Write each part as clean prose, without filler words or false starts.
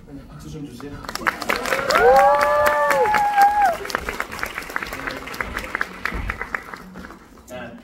네, 박수 좀 주세요. 네.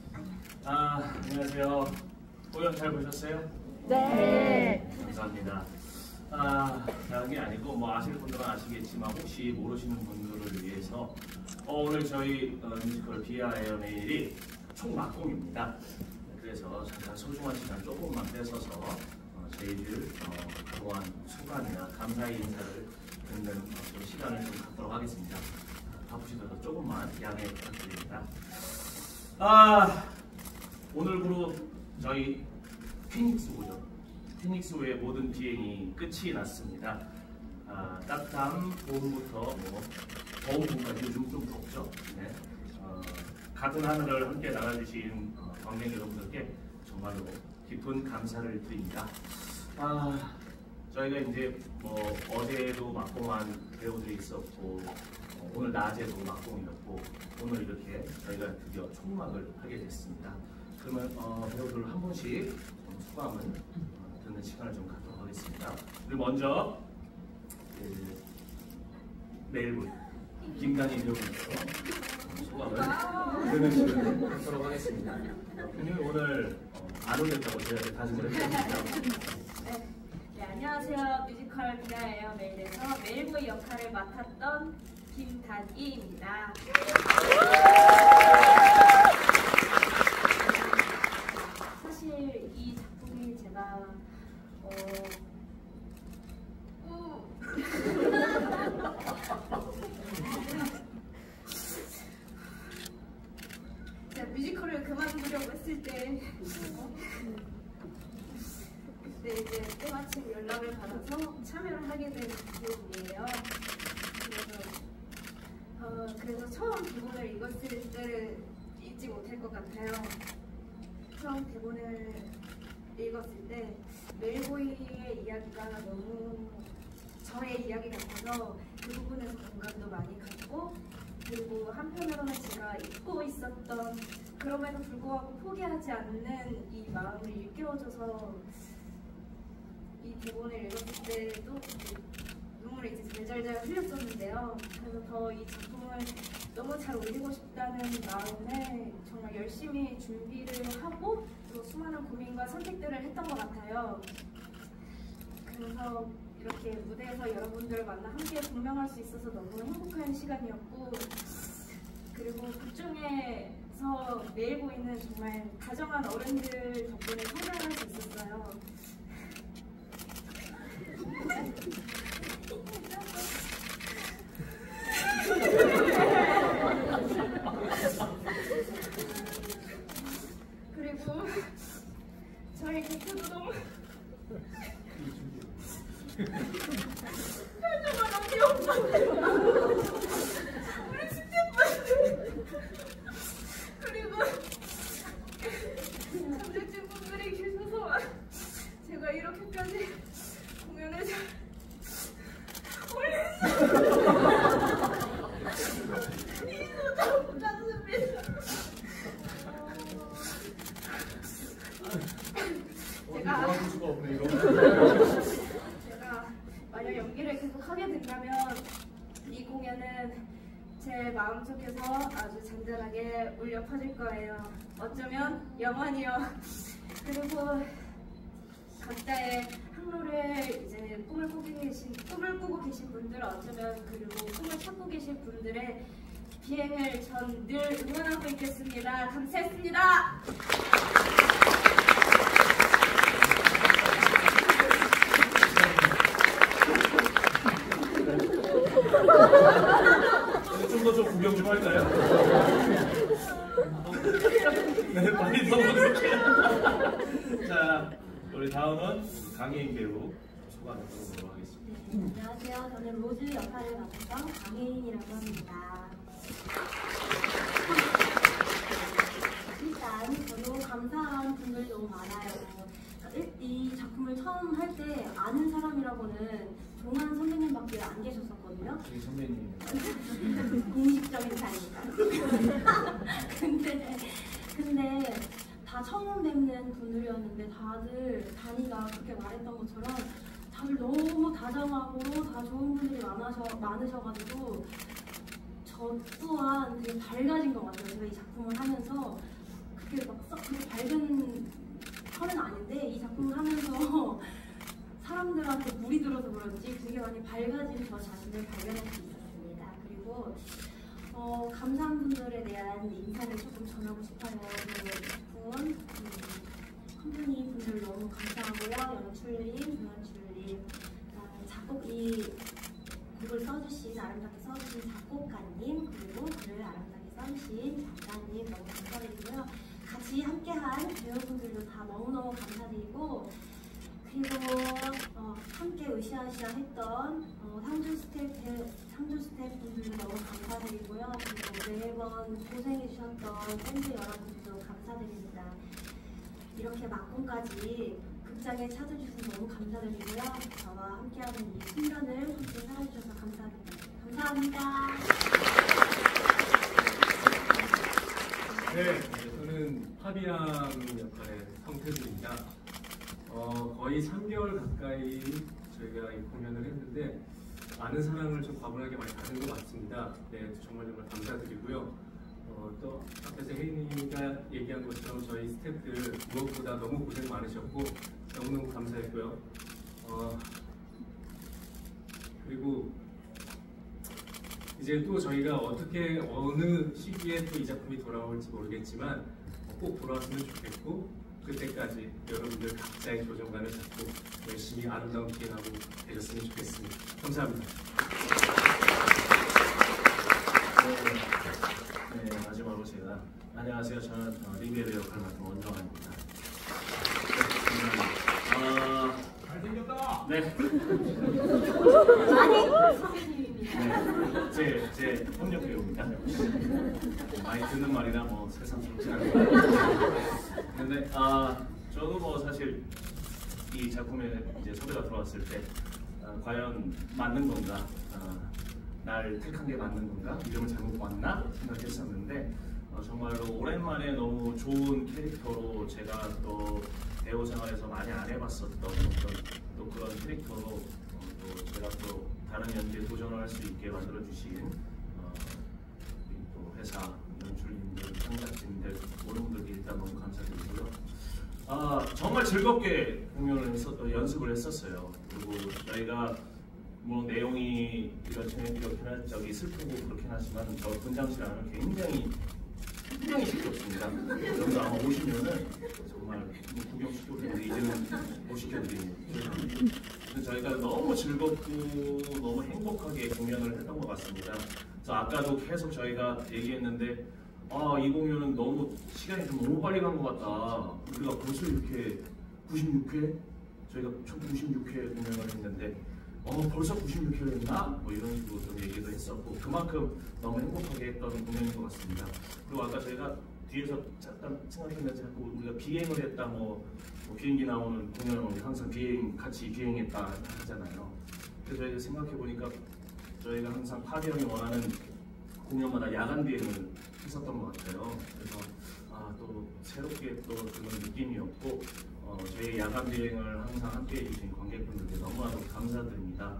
안녕하세요. 공연 잘 보셨어요? 네. 감사합니다. 다른 게 아니고 뭐 아시는 분들은 아시겠지만 혹시 모르시는 분들을 위해서 오늘 저희 뮤지컬 비아에어 메일이 총막공입니다. 그래서 잠깐 소중한 시간 조금만 뺏어서 저희들 그동안 소감이나 감사의 인사를 듣는 시간을 좀 갖도록 하겠습니다. 바쁘시더라도 조금만 양해 부탁드립니다. 오늘부로 저희 피닉스호죠. 피닉스호의 모든 비행이 끝이 났습니다. 따뜻한 봄부터 더운 봄까지 요즘 좀 덥죠. 네. 같은 하늘을 함께 나가주신 관객 여러분들께 정말로 깊은 감사를 드립니다. 저희가 이제 어제도 막공한 배우들이 있었고 오늘 낮에도 막공이었고 오늘 이렇게 저희가 드디어 총막을 하게 됐습니다. 그러면 배우들 한 분씩 소감을 듣는 시간을 좀 갖도록 하겠습니다. 그리고 먼저 메일분 김단희 배우님께서 소감을 듣는 시간을 갖도록 하겠습니다. 오늘 안 올렸다고 제가 다짐을 했습니다. 네, 안녕하세요. 뮤지컬 비아에어 메일에서 메일보이 역할을 맡았던 김단희입니다. 사실 이 작품이 제가 제가 뮤지컬을 그만두려고 했을 때 그때 이제 때마침 연락을 받아서 참여를 하게 된 기분이에요. 그래서 처음 대본을 읽었을 때 잊지 못할 것 같아요. 처음 대본을 읽었을 때 메일보이의 이야기가 너무 저의 이야기 같아서 그 부분에서 공감도 많이 갔고, 그리고 한편으로는 제가 잊고 있었던 그럼에도 불구하고 포기하지 않는 이 마음을 일깨워줘서 이 대본을 읽었을 때도 눈물이 이제 잘잘잘 흘렸었는데요. 그래서 더 이 작품을 너무 잘 올리고 싶다는 마음에 정말 열심히 준비를 하고 또 수많은 고민과 선택들을 했던 것 같아요. 그래서 이렇게 무대에서 여러분들을 만나 함께 공명할 수 있어서 너무 행복한 시간이었고, 그리고 극중에서 매일 보이는 정말 다정한 어른들 덕분에 성장할 수 있었어요. 그리고 저희 객수도 너무 편집만 너무 귀엽던데요. 우리 진짜 그리고 잠재진 분들이 계셔서 제가 이렇게까지 공연을 잘 올릴 수 있어서 못났습니다. 제가 만약 연기를 계속 하게 된다면 이 공연은 제 마음속에서 아주 잔잔하게 울려 퍼질 거예요. 어쩌면 영원히요. 그리고 각자의 항로를 이제 꿈을 꾸고 계신 분들, 어쩌면 그리고 꿈을 찾고 계신 분들의 비행을 전 늘 응원하고 있겠습니다. 감사했습니다. 좀 더 구경 좀 할까요? 네, 빨리 넘어갈게요. 자, 우리 다음은 강혜인 배우 소감을 들어보도록 하겠습니다. 네, 안녕하세요. 저는 로즈 역할을 맡았던 강혜인이라고 합니다. 일단 저도 감사한 분들이 너무 많아요. 이 작품을 처음 할 때 아는 사람이라고는 종한 선배님밖에 안 계셨었거든요. 저기 선배님. 공식적인 자리니까. 근데 다 처음 뵙는 분들이었는데 다들 단이가 그렇게 말했던 것처럼 다들 너무 다정하고 다 좋은 분들이 많으셔가지고 저 또한 되게 밝아진 것 같아요. 제가 이 작품을 하면서 그게 막 썩 그렇게 밝은 편은 아닌데 이 작품을 하면서 사람들한테 물이 들어서 그런지 되게 많이 밝아진 저 자신을 발견할 수 있었습니다. 그리고 감사한 분들에 대한 인사를 조금 전하고 싶어요. 그 컴퍼니 분들 너무 감사하고요. 연출님, 조연출님, 이 곡을 써주신 아름답게 써주신 작곡가님, 그리고 글을 아름답게 써주신 작가님 너무 감사드리고요. 같이 함께한 배우분들도 다 너무너무 감사드리고, 그리고 함께 으쌰으쌰 했던 상주 스태프분들도 너무 감사드리고요. 그리고 매번 고생해주셨던 팬들 여러분들도 감사드립니다. 이렇게 막공까지 극장에 찾아주셔서 너무 감사드리고요. 저와 함께하는 이 순간을 함께 살아주셔서 감사합니다. 감사합니다. 네, 저는 파비앙 역할의 성태준입니다. 거의 3개월 가까이 저희가 이 공연을 했는데 많은 사랑을 좀 과분하게 많이 받은 것 같습니다. 네, 정말 감사드리고요. 또 앞에서 혜인이가 얘기한 것처럼 저희 스태프들 무엇보다 너무 고생 많으셨고 너무너무 감사했고요. 그리고 이제 또 저희가 어떻게 어느 시기에 또 이 작품이 돌아올지 모르겠지만 꼭 돌아왔으면 좋겠고, 그때까지 여러분들 각자의 조정관을 잡고 열심히 아름다운 기행하고 되셨으면 좋겠습니다. 감사합니다. 네, 마지막으로 제가 안녕하세요. 저는 리베르 역할 맡은 원정환입니다. 잘생겼다. 네. 아니, 선배님입니다. 네, 제 협력 배우입니다. 많이 듣는 말이라 뭐 새삼스럽지 않아요. 근데 저도 뭐 사실 이 작품에 이제 섭외가 들어왔을 때 과연 맞는 건가, 날 택한 게 맞는 건가, 이름을 잘못 봤나 생각했었는데 정말로 오랜만에 너무 좋은 캐릭터로 제가 또 배우 생활에서 많이 안 해봤었던 또 그런 캐릭터로 또 제가 또 다른 연기에 도전을 할 수 있게 만들어 주신 또 회사 연출님들, 창작진들 모든 분들께 일단 너무 감사드리고요. 정말 즐겁게 공연을 연습을 했었어요. 그리고 저희가 뭐 내용이 이렇게 슬프고 그렇긴 하지만 저 분장실 안은 굉장히 시끄럽습니다. 여러분들 아마 오시면은 정말 구경시켜드리는데 이제는 못 시켜드립니다. 저희가 너무 즐겁고 너무 행복하게 공연을 했던 것 같습니다. 그래서 아까도 계속 저희가 얘기했는데 이 공연은 너무 시간이 좀 너무 빨리 간 것 같다. 우리가 벌써 이렇게 96회? 저희가 총 96회 공연을 했는데 벌써 96회를 했나? 뭐 이런 식으로 좀 얘기도 했었고 그만큼 너무 행복하게 했던 공연인 것 같습니다. 그리고 아까 저희가 뒤에서 잠깐 생각했는데 자꾸 우리가 비행을 했다 뭐 비행기 나오는 공연은 항상 같이 비행했다 하잖아요. 그래서 저희가 생각해보니까 저희가 항상 파비앙이 원하는 공연마다 야간 비행을 했었던 것 같아요. 그래서 또 새롭게 또 그런 느낌이었고 저희 야간 비행을 항상 함께 해주신 관객분들께 너무나도 감사드립니다.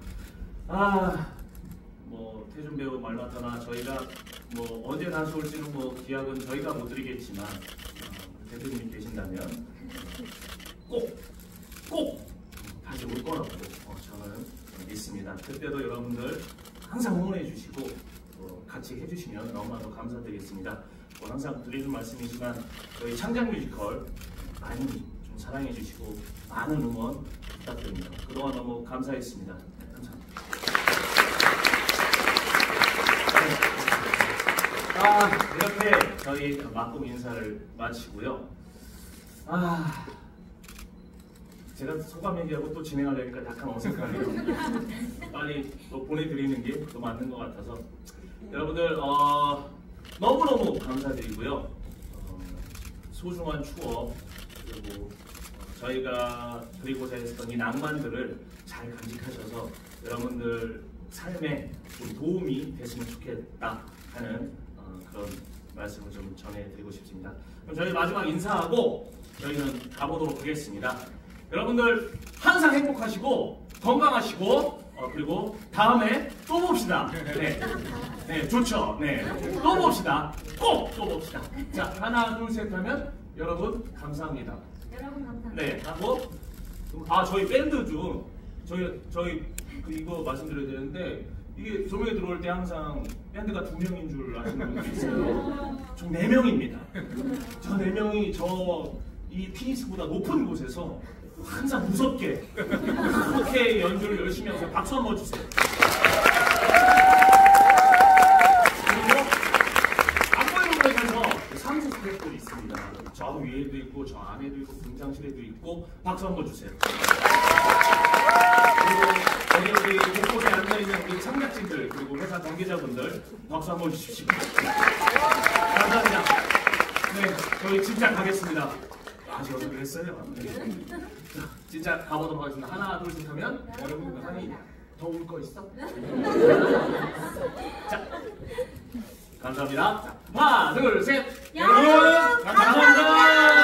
뭐 태준 배우 말 맞다나 저희가 뭐 언제 다시 올지는 뭐 기약은 저희가 못 드리겠지만 대표님이 계신다면 꼭 다시 올 거라고 저는 믿습니다. 그때도 여러분들 항상 응원해 주시고 같이 해주시면 너무나도 감사드리겠습니다. 항상 드리는 말씀이지만 저희 창작 뮤지컬 많이 좀 사랑해 주시고 많은 응원 부탁드립니다. 그동안 너무 감사했습니다. 감사합니다. 이렇게 저희 막공 인사를 마치고요. 제가 소감 얘기하고 또 진행하려니까 약간 어색하네요. 빨리 또 보내드리는 게 또 맞는 것 같아서 여러분들 너무너무 감사드리고요. 소중한 추억 그리고 저희가 드리고자 했던 이 낭만들을 잘 간직하셔서 여러분들 삶에 좀 도움이 됐으면 좋겠다 하는 그런 말씀을 좀 전해드리고 싶습니다. 그럼 저희 마지막 인사하고 저희는 가보도록 하겠습니다. 여러분들 항상 행복하시고 건강하시고 그리고 다음에 또 봅시다. 네, 네 좋죠. 네, 또 봅시다. 꼭 또 봅시다. 자, 하나 둘 셋 하면 여러분 감사합니다. 여러분 감사합니다. 네, 하고 저희 밴드 중 저희 이거 말씀드려야 되는데 이게 조명에 들어올 때 항상 밴드가 2명인 줄 아시는 분들이 있어요. 총 4명입니다. 저 4명이 이 피니스보다 높은 곳에서 항상 무섭게 그렇게 연주를 열심히 하면서 박수 한번 주세요. 그리고 안 보이는 곳에서 상수 스태프들이 있습니다. 저 위에도 있고 저 안에도 있고 분장실에도 있고 박수 한번 주세요. 그리고 우리 곳곳에 앉아있는 우리 참가진들 그리고 회사 관계자분들 박수 한번 주십시오. 감사합니다. 네, 저희 진짜 가겠습니다. 아직 어떻게 했어요? 네. 자, 진짜 가보도록 하겠습니다. 하나 둘 셋 하면 여러분 한이 더 울 거 있어? 자, 감사합니다. 자, 하나 둘 셋. 여러분, 감사합니다.